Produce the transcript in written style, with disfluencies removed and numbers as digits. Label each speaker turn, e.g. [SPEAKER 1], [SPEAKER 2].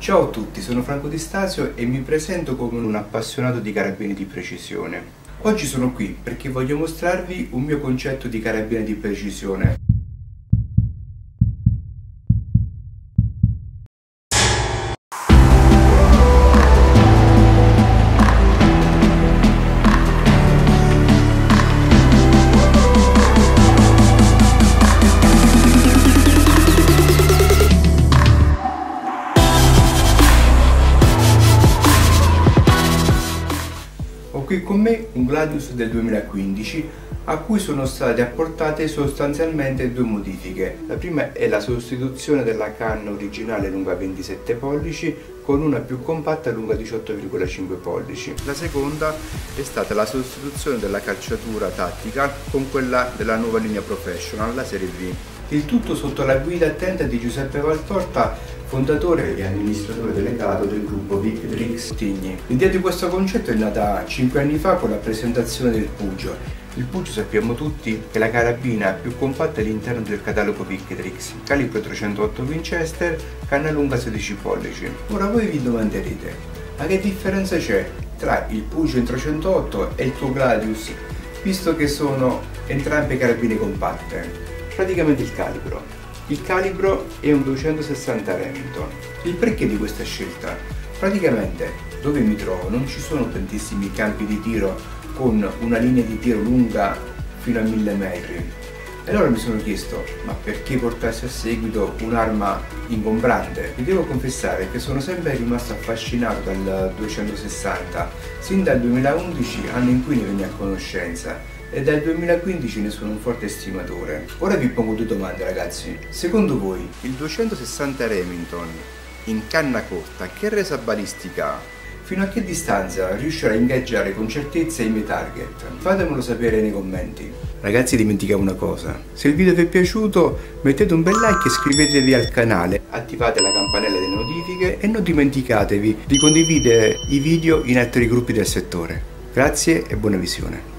[SPEAKER 1] Ciao a tutti, sono Franco Di Stasio e mi presento come un appassionato di carabine di precisione. Oggi sono qui perché voglio mostrarvi un mio concetto di carabine di precisione. Ho qui con me un Gladius del 2015 a cui sono state apportate sostanzialmente due modifiche. La prima è la sostituzione della canna originale lunga 27 pollici con una più compatta lunga 18,5 pollici. La seconda è stata la sostituzione della calciatura tattica con quella della nuova linea Professional, la serie V. Il tutto sotto la guida attenta di Giuseppe Valtorta, fondatore e amministratore delegato del gruppo Victrix Tigni. L'idea di questo concetto è nata 5 anni fa con la presentazione del Pugio. Il Pugio sappiamo tutti che è la carabina più compatta all'interno del catalogo Victrix, calibro 308 Winchester, canna lunga 16 pollici. Ora voi vi domanderete, ma che differenza c'è tra il Pugio in 308 e il tuo Gladius, visto che sono entrambe carabine compatte? Praticamente il calibro. Il calibro è un 260 Remington. Il perché di questa scelta? Praticamente dove mi trovo non ci sono tantissimi campi di tiro con una linea di tiro lunga fino a 1000 metri. E allora mi sono chiesto, ma perché portarsi a seguito un'arma ingombrante? Vi devo confessare che sono sempre rimasto affascinato dal 260, sin dal 2011, anno in cui ne venni a conoscenza, e dal 2015 ne sono un forte estimatore. Ora vi pongo due domande, ragazzi. Secondo voi il 260 Remington in canna corta che resa balistica ha? Fino a che distanza riuscirà a ingaggiare con certezza i miei target? Fatemelo sapere nei commenti. Ragazzi, dimenticavo una cosa: se il video vi è piaciuto mettete un bel like e iscrivetevi al canale, attivate la campanella delle notifiche e non dimenticatevi di condividere i video in altri gruppi del settore. Grazie e buona visione.